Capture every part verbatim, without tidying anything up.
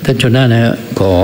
ท่านชนน่านนะฮะขอ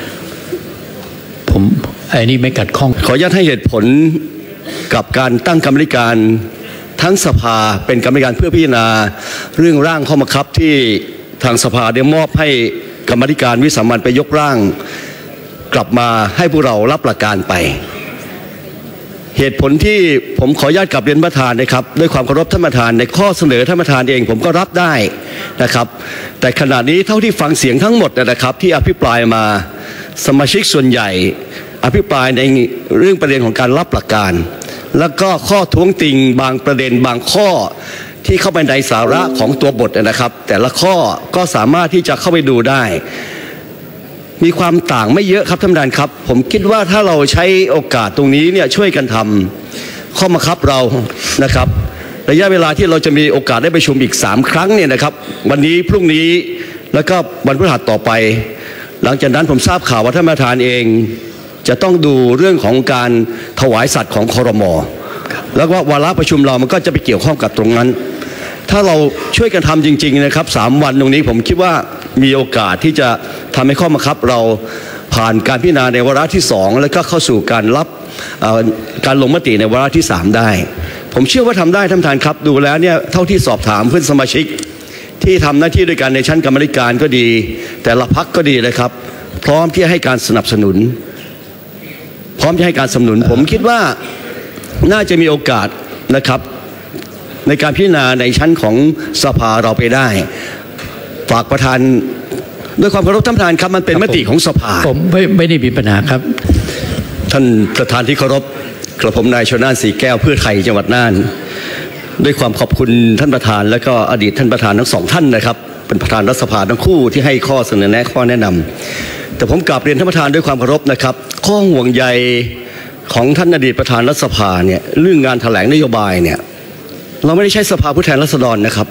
ผมไอ้นี่ไม่กัดข้องขออนุญาตให้เหตุผลกับการตั้งกรรมการทั้งสภาเป็นกรรมการเพื่อพิจารณาเรื่องร่างข้อบังคับที่ทางสภาได้มอบให้กรรมการวิสามัญไปยกร่างกลับมาให้พวกเรารับหลักการไปเหตุผลที่ผมขออนุญาตกลับเรียนประธานนะครับด้วยความเคารพท่านประธานในข้อเสนอท่านประธานเองผมก็รับได้นะครับแต่ขณะนี้เท่าที่ฟังเสียงทั้งหมดนะครับที่อภิปรายมาสมาชิกส่วนใหญ่อภิปรายในเรื่องประเด็นของการรับหลักการแล้วก็ข้อท้วงติงบางประเด็นบางข้อที่เข้าไปในสาระของตัวบทนะครับแต่ละข้อก็สามารถที่จะเข้าไปดูได้มีความต่างไม่เยอะครับท่านประธานครับผมคิดว่าถ้าเราใช้โอกาสตรงนี้เนี่ยช่วยกันทำข้อบังคับเรานะครับระยะเวลาที่เราจะมีโอกาสได้ประชุมอีกสามครั้งเนี่ยนะครับวันนี้พรุ่งนี้แล้วก็วันพฤหัสต่อไปหลังจากนั้นผมทราบข่าวว่าท่านประธานเองจะต้องดูเรื่องของการถวายสัตว์ของครม.แล้วก็วาระประชุมเรามันก็จะไปเกี่ยวข้องกับตรงนั้นถ้าเราช่วยกันทำจริงๆนะครับสามวันตรงนี้ผมคิดว่ามีโอกาสที่จะทำให้ข้อบังคับเราผ่านการพิจารณาในวาระที่สองแล้วก็เข้าสู่การรับการลงมติในวาระที่สามได้ผมเชื่อว่าทำได้ท่านประธานครับดูแล้วเนี่ยเท่าที่สอบถามเพื่อนสมาชิกที่ทำหน้าที่ด้วยกันในชั้นกรรมการก็ดีแต่ละพรรคก็ดีเลยครับพร้อมที่จะให้การสนับสนุนพร้อมจะให้การสนับสนุนผมคิดว่าน่าจะมีโอกาสนะครับในการพิจารณาในชั้นของสภาเราไปได้ฝากประธานด้วยความเคารพท่านประธานครับมันเป็นมติของสภาผมไม่ไม่ได้มีปัญหาครับท่านประธานที่เคารพกระผมนายชลน่านสีแก้วเพื่อไทยจังหวัดน่านด้วยความขอบคุณท่านประธานและก็อดีตท่านประธานทั้งสองท่านนะครับเป็นประธานรัฐสภาทั้งคู่ที่ให้ข้อเสนอแนะข้อแนะนำแต่ผมกราบเรียนท่านประธานด้วยความเคารพนะครับข้อห่วงใยของท่านอดีตประธานรัฐสภาเนี่ยเรื่องงานแถลงนโยบายเนี่ยเราไม่ได้ใช้สภาผู้แทนราษฎรนะครับ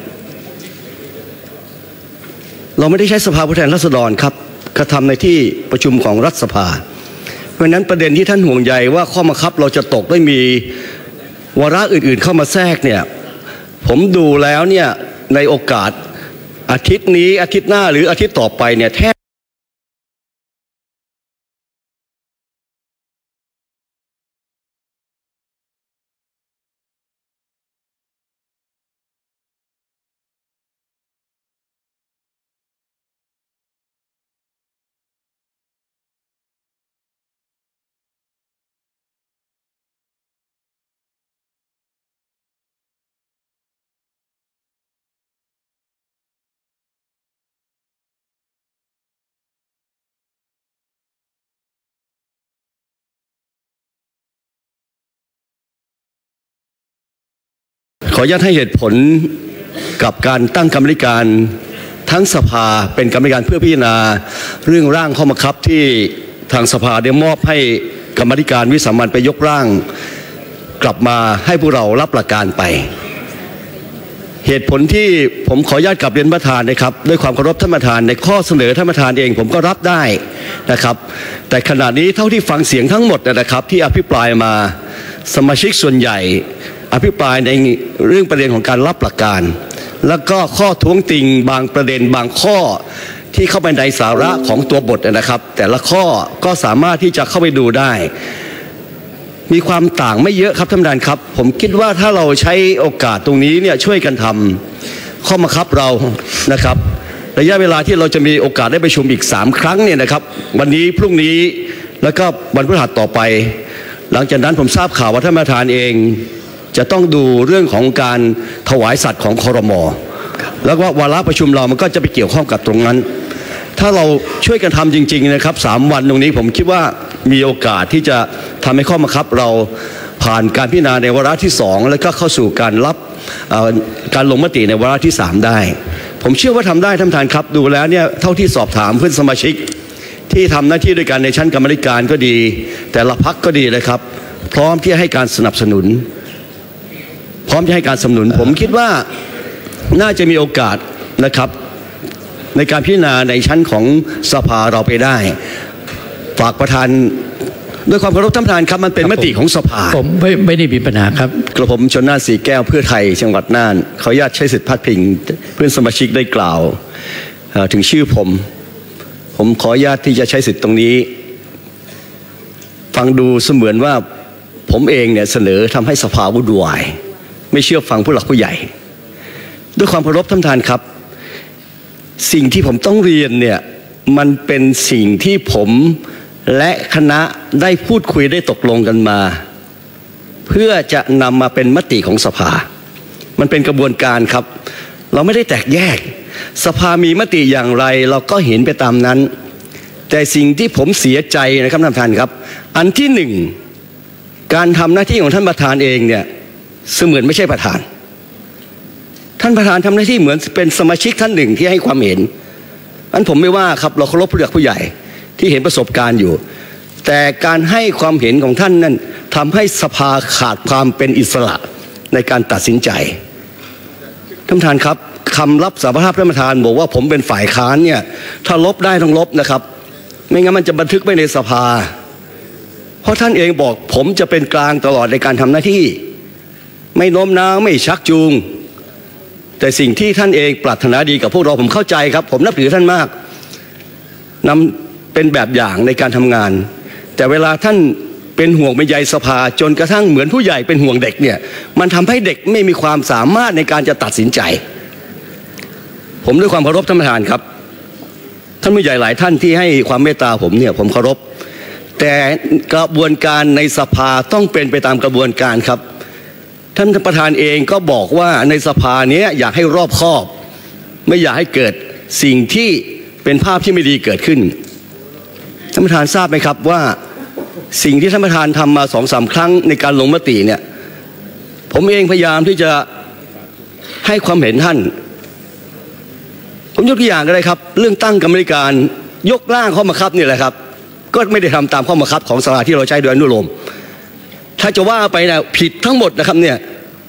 เราไม่ได้ใช้สภาผู้แทนราษฎรครับกระทำในที่ประชุมของรัฐสภาเพราะฉะนั้นประเด็นที่ท่านห่วงใยว่าข้อบังคับเราจะตกได้มีวาระอื่นๆเข้ามาแทรกเนี่ยผมดูแล้วเนี่ยในโอกาสอาทิตย์นี้อาทิตย์หน้าหรืออาทิตย์ต่อไปเนี่ยแทบขออนุญาตให้เหตุผลกับการตั้งกรรมการทั้งสภาเป็นกรรมการเพื่อพิจารณาเรื่องร่างข้อบังคับที่ทางสภาได้มอบให้กรรมการวิสามัญไปยกร่างกลับมาให้พวกเรารับหลักการไปเหตุผลที่ผมขออนุญาตกลับเรียนประธานนะครับด้วยความเคารพท่านประธานในข้อเสนอท่านประธานเองผมก็รับได้นะครับแต่ขณะนี้เท่าที่ฟังเสียงทั้งหมดนะครับที่อภิปรายมาสมาชิกส่วนใหญ่อภิปรายในเรื่องประเด็นของการรับหลักการแล้วก็ข้อท้วงติงบางประเด็นบางข้อที่เข้าไปในสาระของตัวบทนะครับแต่ละข้อก็สามารถที่จะเข้าไปดูได้มีความต่างไม่เยอะครับท่านประธานครับผมคิดว่าถ้าเราใช้โอกาสตรงนี้เนี่ยช่วยกันทำข้อบังคับเรานะครับระยะเวลาที่เราจะมีโอกาสได้ประชุมอีกสามครั้งเนี่ยนะครับวันนี้พรุ่งนี้แล้วก็วันพฤหัสต่อไปหลังจากนั้นผมทราบข่าวว่าท่านประธานเองจะต้องดูเรื่องของการถวายสัตว์ของครม.แล้วก็วาระประชุมเรามันก็จะไปเกี่ยวข้องกับตรงนั้นถ้าเราช่วยกันทำจริงๆนะครับสามวันตรงนี้ผมคิดว่ามีโอกาสที่จะทำให้ข้อบังคับเราผ่านการพิจารณาในวาระที่สองแล้วก็เข้าสู่การรับการลงมติในวาระที่สามได้ผมเชื่อว่าทำได้ท่านประธานครับดูแล้วเนี่ยเท่าที่สอบถามเพื่อนสมาชิกที่ทำหน้าที่ด้วยกันในชั้นกรรมการก็ดีแต่ละพรรคก็ดีเลยครับพร้อมที่จะให้การสนับสนุนพร้อมจะให้การสนับสนุนผมคิดว่าน่าจะมีโอกาสนะครับในการพิจารณาในชั้นของสภาเราไปได้ฝากประธานด้วยความเคารพท่านประธานครับมันเป็นมติของสภาผมไม่ไม่ได้มีปัญหาครับกระผมชลน่านสีแก้วเพื่อไทยจังหวัดน่านขออนุญาตใช้สิทธิพาดพิงเพื่อนสมาชิกได้กล่าวถึงชื่อผมผมขออนุญาตที่จะใช้สิทธิ์ตรงนี้ฟังดูเสมือนว่าผมเองเนี่ยเสนอทำให้สภาวุ่นวายไม่เชื่อฟังผู้หลักผู้ใหญ่ด้วยความเคารพท่านประธานครับสิ่งที่ผมต้องเรียนเนี่ยมันเป็นสิ่งที่ผมและคณะได้พูดคุยได้ตกลงกันมาเพื่อจะนำมาเป็นมติของสภามันเป็นกระบวนการครับเราไม่ได้แตกแยกสภามีมติอย่างไรเราก็เห็นไปตามนั้นแต่สิ่งที่ผมเสียใจนะครับท่านประธานครับอันที่หนึ่งการทำหน้าที่ของท่านประธานเองเนี่ยเสมือนไม่ใช่ประธานท่านประธานทำหน้าที่เหมือนเป็นสมาชิกท่านหนึ่งที่ให้ความเห็นอันผมไม่ว่าครับเราเคารพผู้หลักผู้ใหญ่ที่เห็นประสบการณ์อยู่แต่การให้ความเห็นของท่านนั้นทำให้สภาขาดความเป็นอิสระในการตัดสินใจท่านประธานครับคำรับสารภาพท่านประธานบอกว่าผมเป็นฝ่ายค้านเนี่ยถ้าลบได้ต้องลบนะครับไม่งั้นมันจะบันทึกไว้ในสภาเพราะท่านเองบอกผมจะเป็นกลางตลอดในการทำหน้าที่ไม่โน้มน้าวไม่ชักจูงแต่สิ่งที่ท่านเองปรารถนาดีกับพวกเราผมเข้าใจครับผมนับถือท่านมากนำเป็นแบบอย่างในการทำงานแต่เวลาท่านเป็นห่วงเป็นใยสภาจนกระทั่งเหมือนผู้ใหญ่เป็นห่วงเด็กเนี่ยมันทำให้เด็กไม่มีความสามารถในการจะตัดสินใจผมด้วยความเคารพท่านประธานครับท่านผู้ใหญ่หลายท่านที่ให้ความเมตตาผมเนี่ยผมเคารพแต่กระบวนการในสภาต้องเป็นไปตามกระบวนการครับท่านประธานเองก็บอกว่าในสภาเนี้ยอยากให้รอบคอบไม่อยากให้เกิดสิ่งที่เป็นภาพที่ไม่ดีเกิดขึ้นท่านประธานทราบไหมครับว่าสิ่งที่ท่านประธานทำมาสองสามครั้งในการลงมติเนี่ยผมเองพยายามที่จะให้ความเห็นท่านผมยกตัวอย่างก็ได้ครับเรื่องตั้งกรรมการยกร่างข้อบังคับนี่แหละครับก็ไม่ได้ทำตามข้อบังคับของสภาที่เราใช้โดยอนุโลมถ้าจะว่าไปนะผิดทั้งหมดนะครับเนี่ย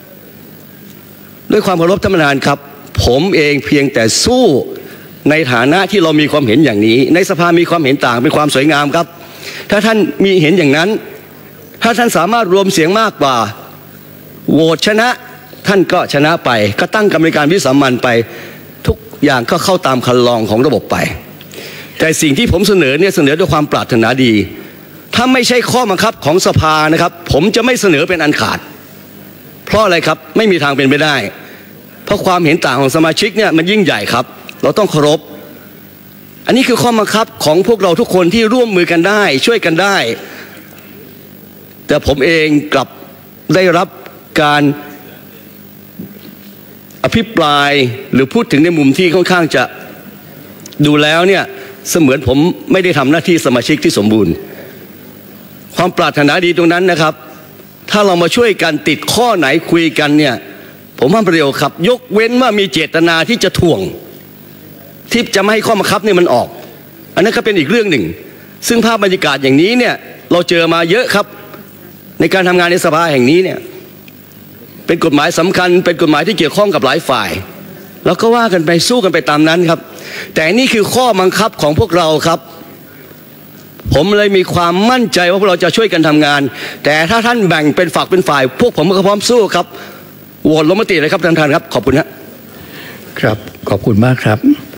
ด้วยความเคารพท่านประธานครับผมเองเพียงแต่สู้ในฐานะที่เรามีความเห็นอย่างนี้ในสภามีความเห็นต่างเป็นความสวยงามครับถ้าท่านมีเห็นอย่างนั้นถ้าท่านสามารถรวมเสียงมากกว่าโหวตชนะท่านก็ชนะไปก็ตั้งกรรมการวิสามัญไปทุกอย่างก็เข้าตามคันลองของระบบไปแต่สิ่งที่ผมเสนอเนี่ยเสนอด้วยความปรารถนาดีถ้าไม่ใช่ข้อบังคับของสภานะครับผมจะไม่เสนอเป็นอันขาดเพราะอะไรครับไม่มีทางเป็นไปได้เพราะความเห็นต่างของสมาชิกเนี่ยมันยิ่งใหญ่ครับเราต้องเคารพอันนี้คือข้อบังคับของพวกเราทุกคนที่ร่วมมือกันได้ช่วยกันได้แต่ผมเองกลับได้รับการอภิปรายหรือพูดถึงในมุมที่ค่อนข้างจะดูแล้วเนี่ยเสมือนผมไม่ได้ทำหน้าที่สมาชิกที่สมบูรณ์ความปรารถนาดีตรงนั้นนะครับถ้าเรามาช่วยกันติดข้อไหนคุยกันเนี่ยผมว่าเร็วครับยกเว้นว่ามีเจตนาที่จะถ่วงที่จะไม่ให้ข้อบังคับเนี่ยมันออกอันนั้นก็เป็นอีกเรื่องหนึ่งซึ่งภาพบรรยากาศอย่างนี้เนี่ยเราเจอมาเยอะครับในการทำงานในสภาแห่งนี้เนี่ยเป็นกฎหมายสำคัญเป็นกฎหมายที่เกี่ยวข้องกับหลายฝ่ายแล้วก็ว่ากันไปสู้กันไปตามนั้นครับแต่นี่คือข้อบังคับของพวกเราครับผมเลยมีความมั่นใจว่าพวกเราจะช่วยกันทำงานแต่ถ้าท่านแบ่งเป็นฝักเป็นฝ่ายพวกผมก็พร้อมสู้ครับโหวตลงมติเลยครับท่านประธานครับขอบคุณครับครับขอบคุณมากครับ